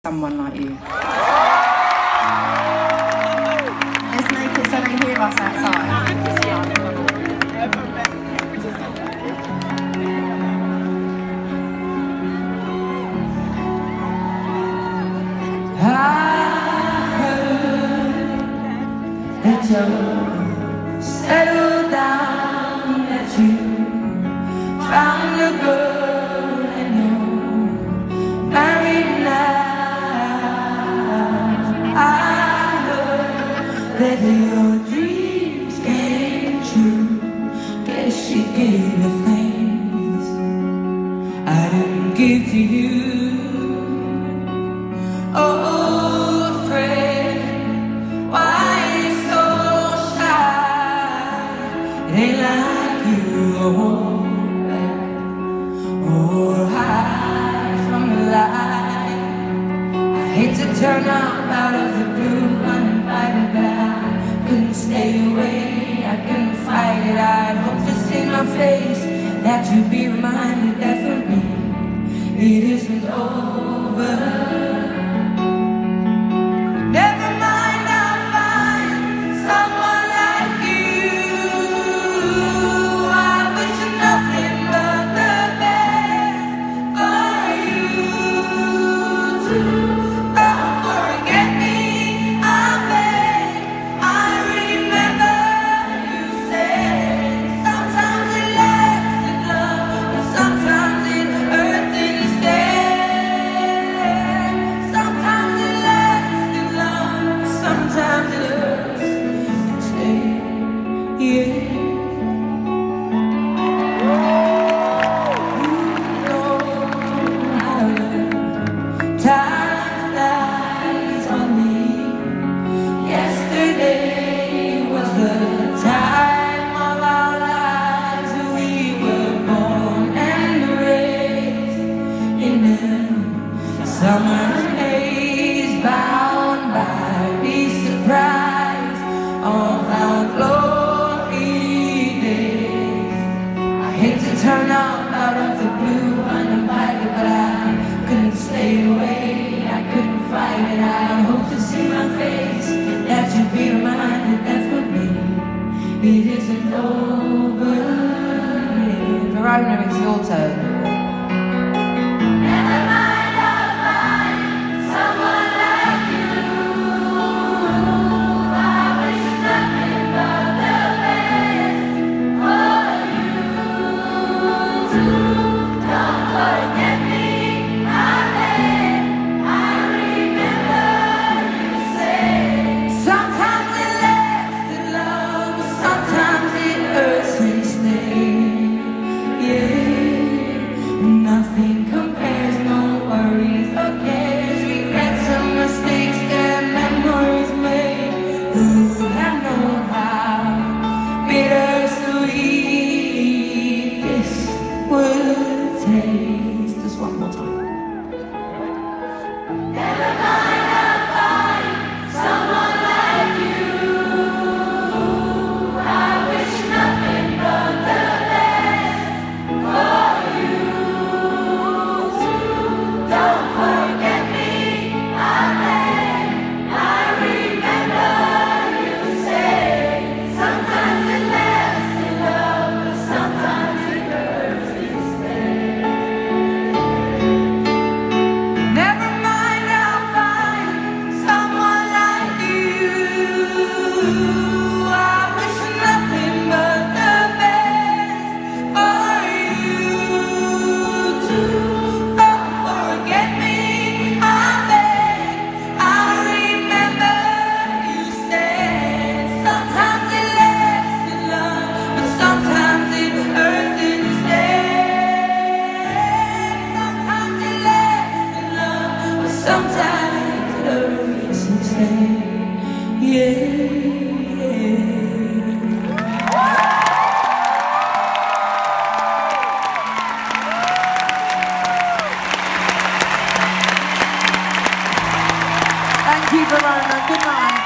someone like you. Let's make it so they hear us outside. I heard that you're settled down, that you found a girl and you're married now. I heard that your dreams came true. Guess she gave you things I didn't give to you. Oh, friend, why you so shy? It ain't like you hold back or hide from the light. I hate to turn up out of the blue uninvited, but I couldn't stay away, I couldn't fight it. I'd hope to see my face, that you'd be reminded that for me it isn't over. Summer haze bound by, be surprised of our glory days. I hate to turn up out of the blue uninvited, but I couldn't stay away, I couldn't fight it. I hope to see my face, that you'd be reminded that for me it isn't over. Verona, it's your turn. Nothing compares, no worries or cares, regrets and mistakes that memories made. Who would have known how bittersweet this would taste? Just one more time. Never mind, I'll find someone like you. I wish nothing but the best for you. Don't forget me, I beg. I remember you say, sometimes it lasts in love, but sometimes it hurts instead. Never mind, I'll find someone like you. I wish nothing but the best for you too. Don't forget me, I beg. I remember you said, sometimes it lasts in love, but sometimes it hurts instead. Sometimes it lasts in love, but sometimes it hurts instead. Yeah. Thank you, Verona. Good night.